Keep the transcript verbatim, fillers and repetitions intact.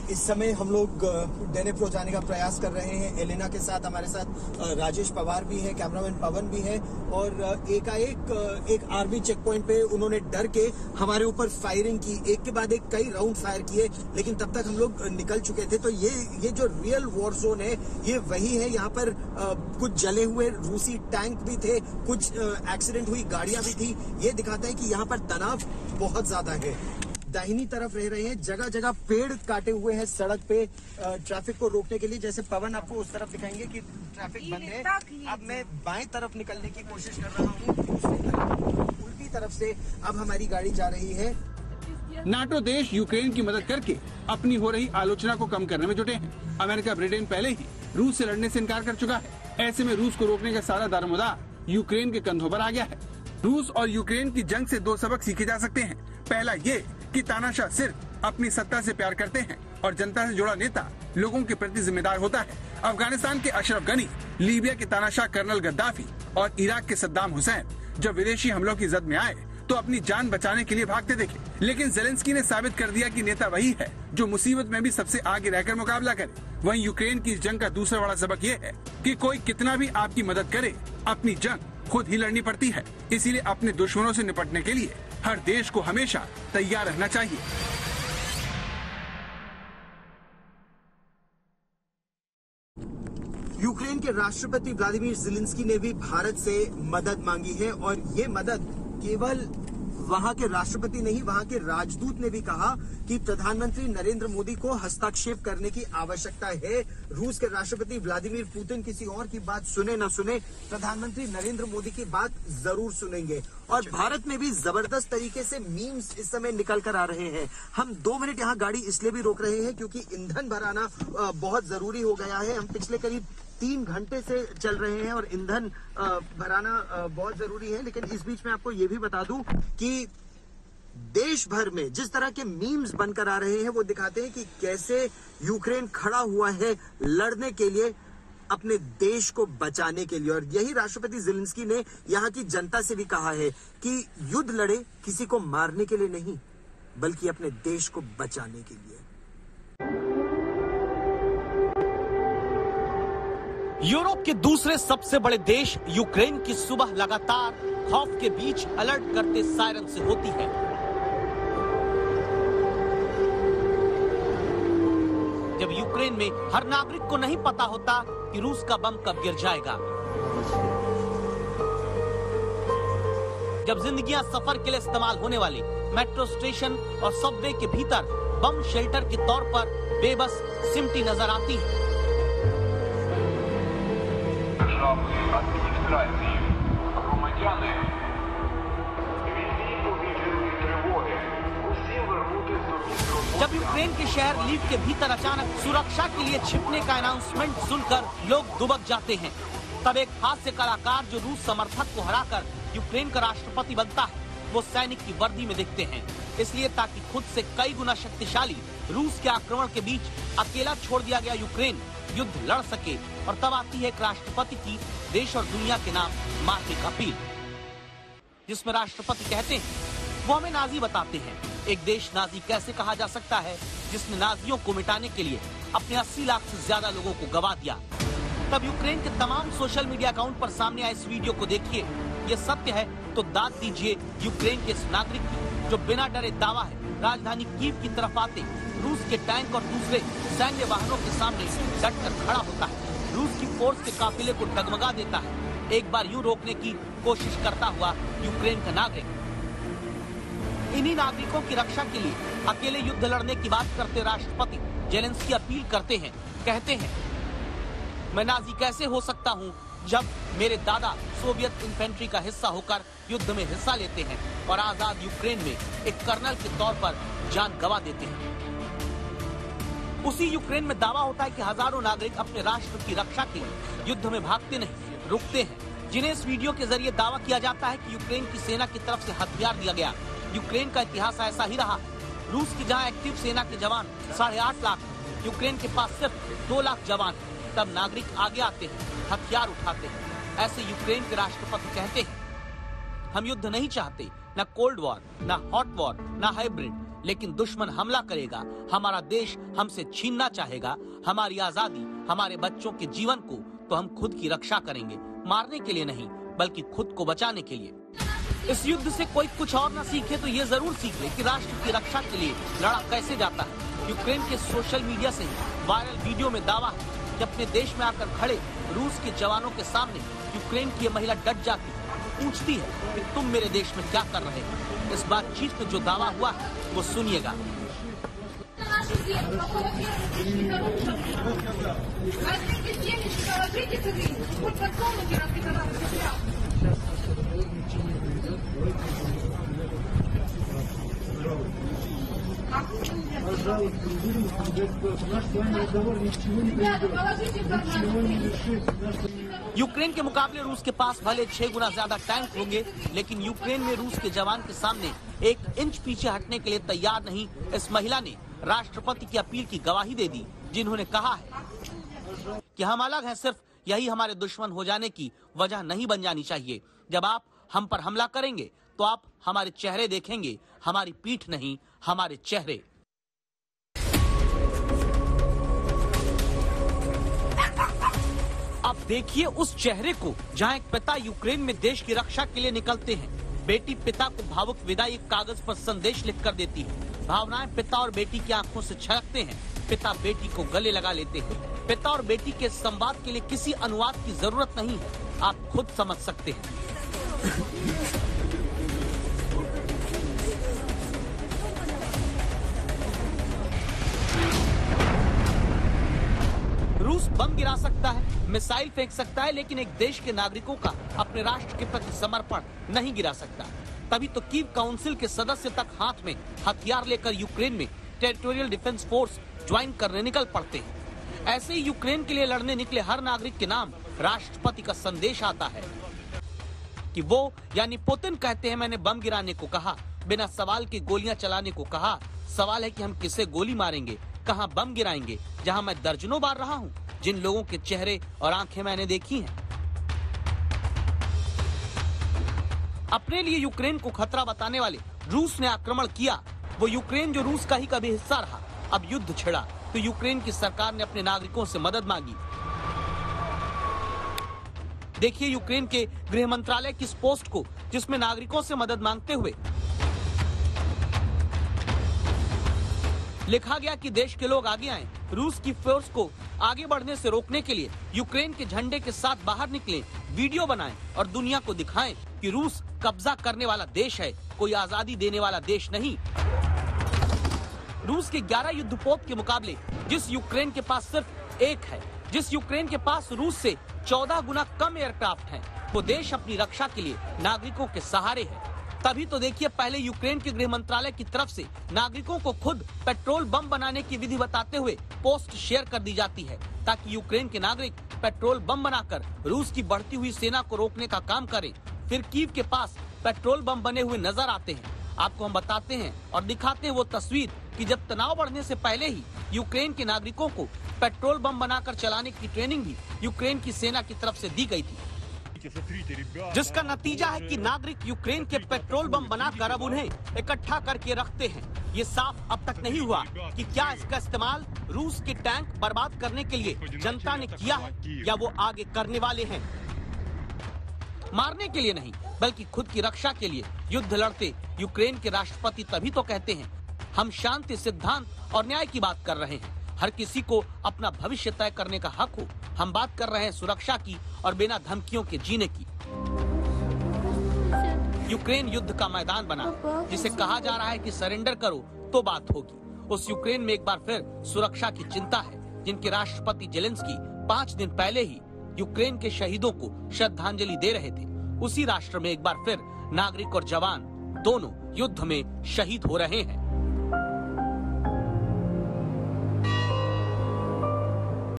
इस समय हम लोग डेनेप्रो जाने का प्रयास कर रहे हैं। एलेना के साथ हमारे साथ राजेश पवार भी है, कैमरामैन पवन भी है और एकाएक एक आर्मी चेक पॉइंट पे उन्होंने डर के हमारे ऊपर फायरिंग की, एक के बाद एक कई राउंड फायर किए, लेकिन तब तक हम लोग निकल चुके थे। तो ये ये जो रियल वॉर जोन है ये वही है। यहाँ पर आ, कुछ जले हुए रूसी टैंक भी थे, कुछ एक्सीडेंट हुई गाड़ियां भी थी। ये दिखाता है कि यहाँ पर तनाव बहुत ज्यादा है। दाहिनी तरफ रह रहे हैं, जगह जगह पेड़ काटे हुए हैं सड़क पे ट्रैफिक को रोकने के लिए। जैसे पवन आपको उस तरफ दिखाएंगे कि ट्रैफिक बंद है। अब मैं बाएं तरफ निकलने की कोशिश कर रहा हूँ, दूसरी तरफ उल्टी तरफ से अब हमारी गाड़ी जा रही है। नाटो देश यूक्रेन की मदद करके अपनी हो रही आलोचना को कम करने में जुटे हैं। अमेरिका ब्रिटेन पहले ही रूस से लड़ने से इनकार कर चुका है। ऐसे में रूस को रोकने का सारा दारोमदार यूक्रेन के कंधों पर आ गया है। रूस और यूक्रेन की जंग से दो सबक सीखे जा सकते हैं। पहला ये कि तानाशाह सिर्फ अपनी सत्ता से प्यार करते हैं और जनता से जुड़ा नेता लोगों के प्रति जिम्मेदार होता है। अफगानिस्तान के अशरफ गनी, लीबिया के तानाशाह कर्नल गद्दाफी और इराक के सद्दाम हुसैन जब विदेशी हमलों की जद में आए तो अपनी जान बचाने के लिए भागते देखे, लेकिन ज़ेलेंस्की ने साबित कर दिया कि नेता वही है जो मुसीबत में भी सबसे आगे रहकर मुकाबला करे। वहीं यूक्रेन की इस जंग का दूसरा बड़ा सबक ये है कि कोई कितना भी आपकी मदद करे, अपनी जंग खुद ही लड़नी पड़ती है। इसीलिए अपने दुश्मनों से निपटने के लिए हर देश को हमेशा तैयार रहना चाहिए। यूक्रेन के राष्ट्रपति व्लादिमीर ज़ेलेंस्की ने भी भारत से मदद मांगी है और ये मदद केवल वहां के राष्ट्रपति नहीं, वहां के राजदूत ने भी कहा कि प्रधानमंत्री नरेंद्र मोदी को हस्तक्षेप करने की आवश्यकता है। रूस के राष्ट्रपति व्लादिमीर पुतिन किसी और की बात सुने न सुने, प्रधानमंत्री नरेंद्र मोदी की बात जरूर सुनेंगे। और भारत में भी जबरदस्त तरीके से मीम्स इस समय निकल कर आ रहे हैं। हम दो मिनट यहाँ गाड़ी इसलिए भी रोक रहे हैं क्योंकि ईंधन भराना बहुत जरूरी हो गया है। हम पिछले करीब तीन घंटे से चल रहे हैं और ईंधन भराना बहुत जरूरी है। लेकिन इस बीच में आपको ये भी बता दूं कि देश भर में जिस तरह के मीम्स बनकर आ रहे हैं वो दिखाते हैं कि कैसे यूक्रेन खड़ा हुआ है लड़ने के लिए, अपने देश को बचाने के लिए। और यही राष्ट्रपति ज़ेलेंस्की ने यहाँ की जनता से भी कहा है कि युद्ध लड़े किसी को मारने के लिए नहीं, बल्कि अपने देश को बचाने के लिए। यूरोप के दूसरे सबसे बड़े देश यूक्रेन की सुबह लगातार खौफ के बीच अलर्ट करते सायरन से होती है। जब यूक्रेन में हर नागरिक को नहीं पता होता कि रूस का बम कब गिर जाएगा, जब जिंदगियां सफर के लिए इस्तेमाल होने वाले मेट्रो स्टेशन और सबवे के भीतर बम शेल्टर के तौर पर बेबस सिमटी नजर आती है। जब यूक्रेन के शहर लीव के भीतर अचानक सुरक्षा के लिए छिपने का अनाउंसमेंट सुनकर लोग दुबक जाते हैं, तब एक हास्य कलाकार जो रूस समर्थक को हराकर यूक्रेन का राष्ट्रपति बनता है, वो सैनिक की वर्दी में दिखते हैं, इसलिए ताकि खुद से कई गुना शक्तिशाली रूस के आक्रमण के बीच अकेला छोड़ दिया गया यूक्रेन युद्ध लड़ सके। और तब आती है एक राष्ट्रपति की देश और दुनिया के नाम मारने का अपील, जिसमें राष्ट्रपति कहते हैं वो हमें नाजी बताते हैं। एक देश नाजी कैसे कहा जा सकता है जिसने नाजियों को मिटाने के लिए अपने अस्सी लाख से ज्यादा लोगों को गवा दिया। तब यूक्रेन के तमाम सोशल मीडिया अकाउंट पर सामने आए इस वीडियो को देखिए। ये सत्य है तो दाद दीजिए यूक्रेन के इस नागरिक की जो बिना डरे दावा है राजधानी कीव की तरफ आते रूस के टैंक और दूसरे सैन्य वाहनों के सामने डटकर खड़ा होता है, रूस की फोर्स के काफिले को डगमगा देता है। एक बार यूं रोकने की कोशिश करता हुआ यूक्रेन का नागरिक। इन्हीं नागरिकों की रक्षा के लिए अकेले युद्ध लड़ने की बात करते राष्ट्रपति ज़ेलेंस्की अपील करते हैं, कहते हैं मैं नाजी कैसे हो सकता हूं जब मेरे दादा सोवियत इन्फेंट्री का हिस्सा होकर युद्ध में हिस्सा लेते हैं और आजाद यूक्रेन में एक कर्नल के तौर पर जान गंवा देते हैं। उसी यूक्रेन में दावा होता है कि हजारों नागरिक अपने राष्ट्र की रक्षा के लिए युद्ध में भागते नहीं, रुकते हैं, जिन्हें इस वीडियो के जरिए दावा किया जाता है कि यूक्रेन की सेना की तरफ से हथियार दिया गया। यूक्रेन का इतिहास ऐसा ही रहा। रूस की जहां एक्टिव सेना के जवान साढ़े आठ लाख, यूक्रेन के पास सिर्फ दो लाख जवान, तब नागरिक आगे आते हैं, हथियार उठाते हैं। ऐसे यूक्रेन के राष्ट्रपति कहते हैं हम युद्ध नहीं चाहते, न कोल्ड वॉर, न हॉट वॉर, न हाइब्रिड, लेकिन दुश्मन हमला करेगा, हमारा देश हमसे छीनना चाहेगा हमारी आजादी, हमारे बच्चों के जीवन को, तो हम खुद की रक्षा करेंगे, मारने के लिए नहीं बल्कि खुद को बचाने के लिए। इस युद्ध से कोई कुछ और न सीखे तो ये जरूर सीख ले कि राष्ट्र की रक्षा के लिए लड़ा कैसे जाता है। यूक्रेन के सोशल मीडिया से वायरल वीडियो में दावा है कि अपने देश में आकर खड़े रूस के जवानों के सामने यूक्रेन की ये महिला डट जाती है, पूछती है कि तुम मेरे देश में क्या कर रहे हो। इस बातचीत में जो दावा हुआ है वो सुनिएगा। यूक्रेन के मुकाबले रूस के पास भले छह गुना ज्यादा टैंक होंगे, लेकिन यूक्रेन में रूस के जवान के सामने एक इंच पीछे हटने के लिए तैयार नहीं। इस महिला ने राष्ट्रपति की अपील की गवाही दे दी, जिन्होंने कहा है कि हम अलग हैं, सिर्फ यही हमारे दुश्मन हो जाने की वजह नहीं बन जानी चाहिए। जब आप हम पर हमला करेंगे तो आप हमारे चेहरे देखेंगे, हमारी पीठ नहीं, हमारे चेहरे। अब देखिए उस चेहरे को जहां एक पिता यूक्रेन में देश की रक्षा के लिए निकलते हैं। बेटी पिता को भावुक विदाई एक कागज पर संदेश लिख कर देती है। भावनाएं पिता और बेटी की आंखों से छलकते हैं। पिता बेटी को गले लगा लेते हैं। पिता और बेटी के संवाद के लिए किसी अनुवाद की जरूरत नहीं है, आप खुद समझ सकते हैं। रूस बम गिरा सकता है, मिसाइल फेंक सकता है, लेकिन एक देश के नागरिकों का अपने राष्ट्र के प्रति समर्पण नहीं गिरा सकता। तभी तो कीव काउंसिल के सदस्य तक हाथ में हथियार लेकर यूक्रेन में टेरिटोरियल डिफेंस फोर्स ज्वाइन करने निकल पड़ते हैं। ऐसे ही यूक्रेन के लिए लड़ने निकले हर नागरिक के नाम राष्ट्रपति का संदेश आता है कि वो यानी पुतिन कहते हैं मैंने बम गिराने को कहा, बिना सवाल के गोलियां चलाने को कहा। सवाल है कि हम किसे गोली मारेंगे, कहां बम गिराएंगे, जहां मैं दर्जनों बार रहा हूं, जिन लोगों के चेहरे और आंखें मैंने देखी हैं। अपने लिए यूक्रेन को खतरा बताने वाले रूस ने आक्रमण किया। वो यूक्रेन जो रूस का ही कभी हिस्सा रहा, अब युद्ध छिड़ा तो यूक्रेन की सरकार ने अपने नागरिकों से मदद मांगी। देखिए यूक्रेन के गृह मंत्रालय की इस पोस्ट को, जिसमें नागरिकों से मदद मांगते हुए लिखा गया कि देश के लोग आगे आएं, रूस की फोर्स को आगे बढ़ने से रोकने के लिए यूक्रेन के झंडे के साथ बाहर निकलें, वीडियो बनाएं और दुनिया को दिखाएं कि रूस कब्जा करने वाला देश है, कोई आजादी देने वाला देश नहीं। रूस के ग्यारह युद्धपोत के मुकाबले जिस यूक्रेन के पास सिर्फ एक है, जिस यूक्रेन के पास रूस से चौदह गुना कम एयरक्राफ्ट हैं, वो देश अपनी रक्षा के लिए नागरिकों के सहारे है। तभी तो देखिए पहले यूक्रेन के गृह मंत्रालय की तरफ से नागरिकों को खुद पेट्रोल बम बनाने की विधि बताते हुए पोस्ट शेयर कर दी जाती है, ताकि यूक्रेन के नागरिक पेट्रोल बम बनाकर रूस की बढ़ती हुई सेना को रोकने का काम करें। फिर कीव के पास पेट्रोल बम बने हुए नजर आते हैं। आपको हम बताते हैं और दिखाते हैं वो तस्वीर कि जब तनाव बढ़ने से पहले ही यूक्रेन के नागरिकों को पेट्रोल बम बनाकर चलाने की ट्रेनिंग भी यूक्रेन की सेना की तरफ से दी गई थी, जिसका नतीजा है कि नागरिक यूक्रेन के पेट्रोल बम बनाकर अब उन्हें इकट्ठा करके रखते हैं। ये साफ अब तक नहीं हुआ कि क्या इसका इस्तेमाल रूस के टैंक बर्बाद करने के लिए जनता ने किया है या वो आगे करने वाले हैं। मारने के लिए नहीं बल्कि खुद की रक्षा के लिए युद्ध लड़ते यूक्रेन के राष्ट्रपति तभी तो कहते हैं हम शांति, सिद्धांत और न्याय की बात कर रहे हैं। हर किसी को अपना भविष्य तय करने का हक हो। हम बात कर रहे हैं सुरक्षा की और बिना धमकियों के जीने की। यूक्रेन युद्ध का मैदान बना, जिसे कहा जा रहा है कि सरेंडर करो तो बात होगी। उस यूक्रेन में एक बार फिर सुरक्षा की चिंता है, जिनके राष्ट्रपति जेलेंस्की पाँच दिन पहले ही यूक्रेन के शहीदों को श्रद्धांजलि दे रहे थे। उसी राष्ट्र में एक बार फिर नागरिक और जवान दोनों युद्ध में शहीद हो रहे हैं।